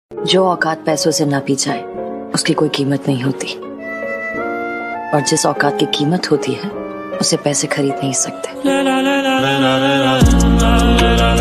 जो औकात पैसों से नापी जाए उसकी कोई कीमत नहीं होती, और जिस औकात की कीमत होती है उसे पैसे खरीद नहीं सकते।